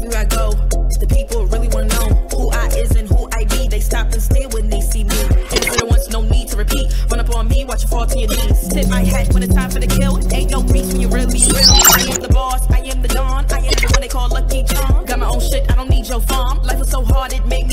everywhere I go. The people really wanna know who I is and who I be. They stop and stare when they see me. If it once, no need to repeat. Run up on me, watch you fall to your knees. Tip my hat when it's time for the kill. Ain't no beef when you really real. I am the boss, I am the dawn. I am the one they call Lucky Charm. Got my own shit, I don't need your farm. Life was so hard, it made